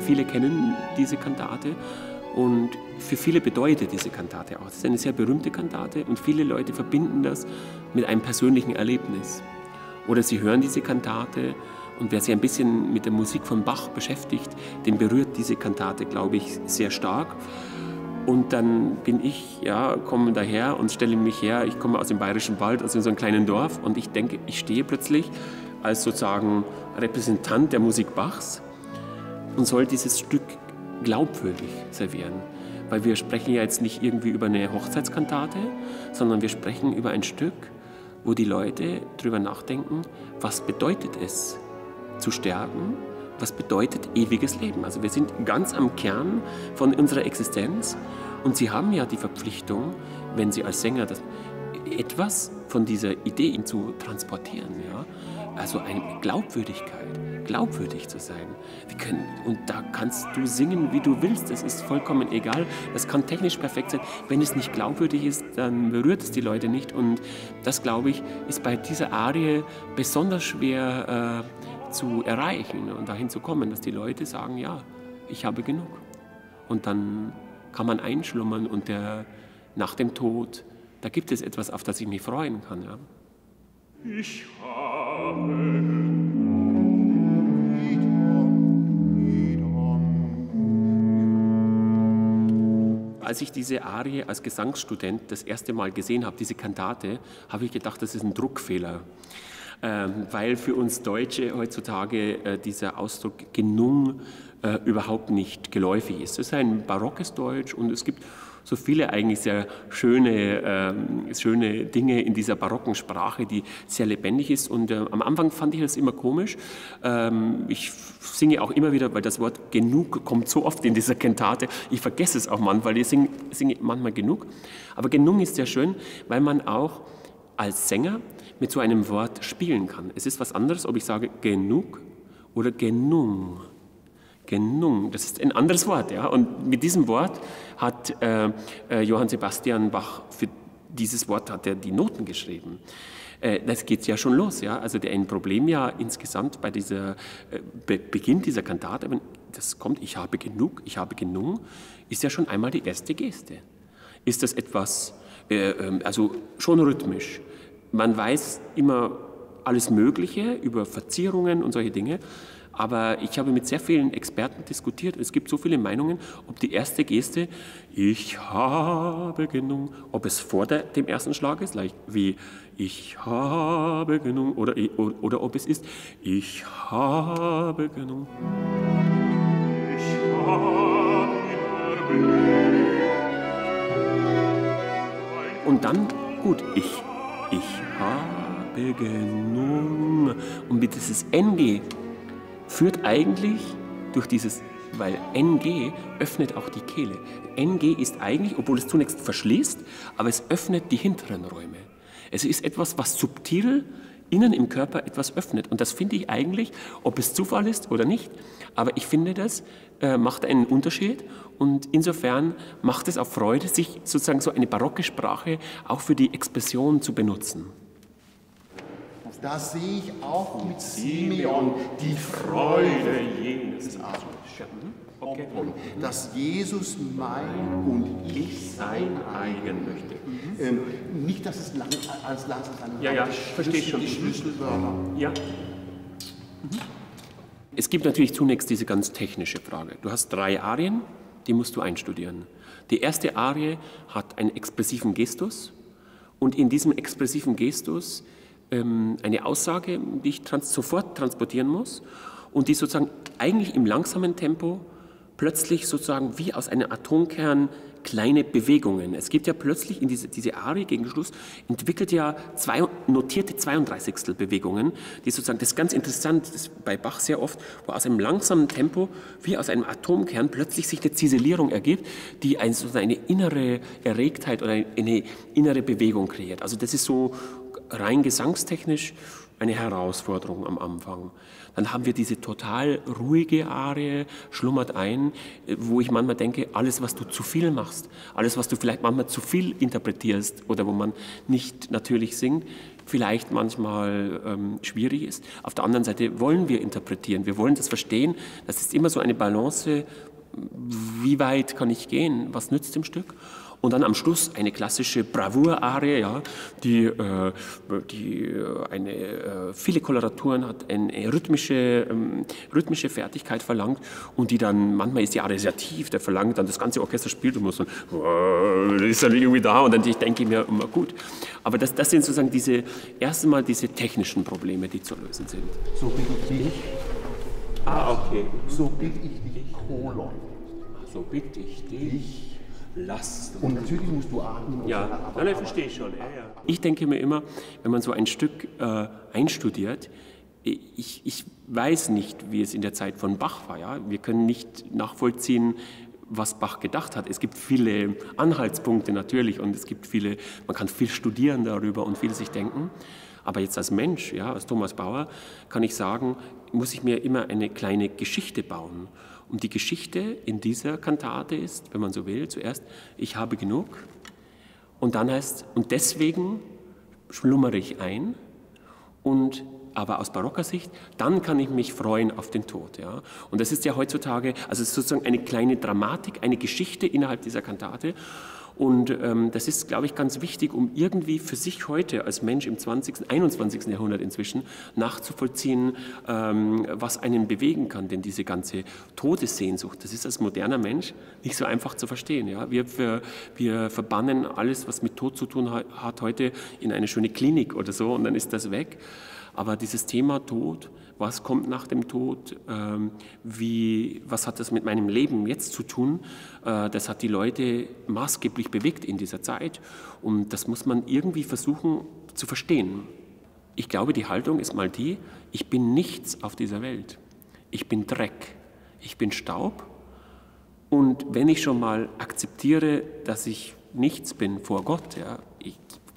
Viele kennen diese Kantate und für viele bedeutet diese Kantate auch. Es ist eine sehr berühmte Kantate und viele Leute verbinden das mit einem persönlichen Erlebnis. Oder sie hören diese Kantate und wer sich ein bisschen mit der Musik von Bach beschäftigt, den berührt diese Kantate, glaube ich, sehr stark. Und dann bin ich, komme daher und stelle mich her, ich komme aus dem Bayerischen Wald, aus so einem kleinen Dorf und ich denke, ich stehe plötzlich als sozusagen Repräsentant der Musik Bachs und soll dieses Stück glaubwürdig servieren. Weil wir sprechen ja jetzt nicht irgendwie über eine Hochzeitskantate, sondern wir sprechen über ein Stück, wo die Leute drüber nachdenken, was bedeutet es zu sterben, was bedeutet ewiges Leben. Also wir sind ganz am Kern von unserer Existenz und Sie haben ja die Verpflichtung, wenn Sie als Sänger etwas von dieser Idee zu transportieren. Ja? Also eine Glaubwürdigkeit, glaubwürdig zu sein. Und da kannst du singen, wie du willst, das ist vollkommen egal. Das kann technisch perfekt sein. Wenn es nicht glaubwürdig ist, dann berührt es die Leute nicht. Und das, glaube ich, ist bei dieser Arie besonders schwer zu erreichen und dahin zu kommen, dass die Leute sagen, ja, ich habe genug. Und dann kann man einschlummern und nach dem Tod, da gibt es etwas, auf das ich mich freuen kann. Ja. Ich habe Als ich diese Arie als Gesangsstudent das erste Mal gesehen habe, diese Kantate, habe ich gedacht, das ist ein Druckfehler. Weil für uns Deutsche heutzutage dieser Ausdruck Genung überhaupt nicht geläufig ist. Es ist ein barockes Deutsch und es gibt so viele eigentlich sehr schöne Dinge in dieser barocken Sprache, die sehr lebendig ist. Und am Anfang fand ich das immer komisch. Ich singe auch immer wieder, weil das Wort genug kommt so oft in dieser Kantate. Ich vergesse es auch manchmal, ich singe manchmal genug. Aber genug ist sehr schön, weil man auch als Sänger mit so einem Wort spielen kann. Es ist was anderes, ob ich sage genug oder genung. Genung, das ist ein anderes Wort. Ja? Und mit diesem Wort hat Johann Sebastian Bach, für dieses Wort hat er die Noten geschrieben. Das geht ja schon los. Ja? Also ein Problem ja insgesamt bei dieser Beginn dieser Kantate, wenn das kommt, ich habe genug, ich habe genug, ist ja schon einmal die erste Geste. Ist das etwas, also schon rhythmisch. Man weiß immer alles Mögliche über Verzierungen und solche Dinge, aber ich habe mit sehr vielen Experten diskutiert. Es gibt so viele Meinungen, ob die erste Geste, ich habe genug, ob es vor dem ersten Schlag ist, leicht wie ich habe genug, oder ob es ist, ich habe genug. Ich habe genug. Und dann, gut, ich habe genug. Und mit dieses NG führt eigentlich durch dieses, weil NG öffnet auch die Kehle. NG ist eigentlich, obwohl es zunächst verschließt, aber es öffnet die hinteren Räume. Es ist etwas, was subtil innen im Körper etwas öffnet. Und das finde ich eigentlich, ob es Zufall ist oder nicht, aber ich finde, das macht einen Unterschied und insofern macht es auch Freude, sich sozusagen so eine barocke Sprache auch für die Expression zu benutzen. Da sehe ich auch mit Simeon die Freude jenes Abends. Okay. Dass Jesus mein und ich sein eigen möchte. Nicht, dass es als langsam sein Ja, verstehe ich schon. Die Schlüsselwörter. Ja. Es gibt natürlich zunächst diese ganz technische Frage. Du hast 3 Arien, die musst du einstudieren. Die erste Arie hat einen expressiven Gestus und in diesem expressiven Gestus eine Aussage, die ich sofort transportieren muss und die sozusagen eigentlich im langsamen Tempo plötzlich sozusagen wie aus einem Atomkern kleine Bewegungen. Es gibt ja plötzlich in diese Arie gegen Schluss, entwickelt ja notierte 32. Bewegungen, die sozusagen, das ist ganz interessant, das ist bei Bach sehr oft, wo aus einem langsamen Tempo wie aus einem Atomkern plötzlich sich eine Ziselierung ergibt, die sozusagen eine innere Erregtheit oder eine innere Bewegung kreiert. Also das ist so rein gesangstechnisch eine Herausforderung am Anfang. Dann haben wir diese total ruhige Arie, schlummert ein, wo ich manchmal denke, alles, was du zu viel machst, alles, was du vielleicht manchmal zu viel interpretierst oder wo man nicht natürlich singt, vielleicht manchmal schwierig ist. Auf der anderen Seite wollen wir interpretieren, wir wollen das verstehen. Das ist immer so eine Balance, wie weit kann ich gehen, was nützt dem Stück? Und dann am Schluss eine klassische Bravour-Arie, ja, die viele Koloraturen hat, eine rhythmische Fertigkeit verlangt und die dann, manchmal ist die Arie sehr tief, der verlangt dann, das ganze Orchester spielt und muss so, ist dann irgendwie da und dann denke ich mir immer, gut. Aber das sind sozusagen erst einmal diese technischen Probleme, die zu lösen sind. So bitte ich dich. Okay. So bitte ich dich, Kolon. So bitte ich dich. Lass. Und natürlich musst du atmen. Ja, nein, verstehe ich schon. Ja. Ich denke mir immer, wenn man so ein Stück einstudiert, ich weiß nicht, wie es in der Zeit von Bach war. Ja? Wir können nicht nachvollziehen, was Bach gedacht hat. Es gibt viele Anhaltspunkte natürlich und man kann viel studieren darüber und viel sich denken. Aber jetzt als Mensch, ja, als Thomas Bauer, kann ich sagen, muss ich mir immer eine kleine Geschichte bauen. Und die Geschichte in dieser Kantate ist, wenn man so will, zuerst, ich habe genug. Und dann heißt, und deswegen schlummere ich ein. Aber aus barocker Sicht, dann kann ich mich freuen auf den Tod. Ja? Und das ist ja heutzutage, also es ist sozusagen eine kleine Dramatik, eine Geschichte innerhalb dieser Kantate. Und das ist, glaube ich, ganz wichtig, um irgendwie für sich heute als Mensch im 21. Jahrhundert inzwischen nachzuvollziehen, was einen bewegen kann. Denn diese ganze Todessehnsucht, das ist als moderner Mensch nicht so einfach zu verstehen. Ja? Wir verbannen alles, was mit Tod zu tun hat, heute in eine schöne Klinik oder so und dann ist das weg. Aber dieses Thema Tod, was kommt nach dem Tod, was hat das mit meinem Leben jetzt zu tun, das hat die Leute maßgeblich bewegt in dieser Zeit und das muss man irgendwie versuchen zu verstehen. Ich glaube, die Haltung ist mal die, ich bin nichts auf dieser Welt, ich bin Dreck, ich bin Staub und wenn ich schon mal akzeptiere, dass ich nichts bin vor Gott, ja, ich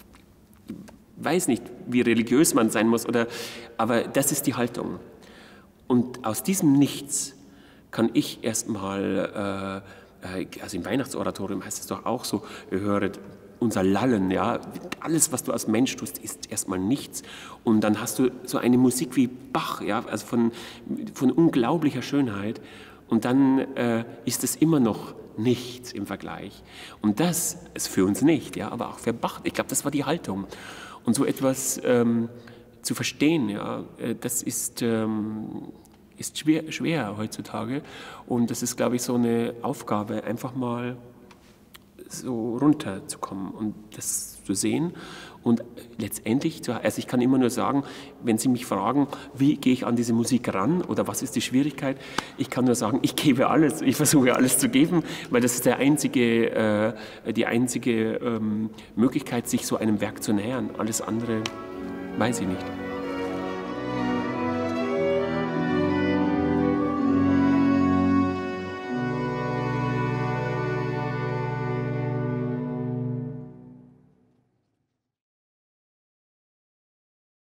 weiß nicht, wie religiös man sein muss, aber das ist die Haltung. Und aus diesem Nichts kann ich erstmal, also im Weihnachtsoratorium heißt es doch auch so, ihr höret unser Lallen, ja, alles, was du als Mensch tust, ist erstmal nichts. Und dann hast du so eine Musik wie Bach, ja, also von unglaublicher Schönheit. Und dann ist es immer noch nichts im Vergleich. Und das ist für uns nicht, ja, aber auch für Bach. Ich glaube, das war die Haltung. Und so etwas zu verstehen, ja, das ist schwer heutzutage. Und das ist, glaube ich, so eine Aufgabe, einfach mal so runterzukommen und das zu sehen. Und letztendlich, also ich kann immer nur sagen, wenn Sie mich fragen, wie gehe ich an diese Musik ran oder was ist die Schwierigkeit, ich kann nur sagen, ich gebe alles, ich versuche alles zu geben, weil das ist die einzige Möglichkeit, sich so einem Werk zu nähern. Alles andere weiß ich nicht.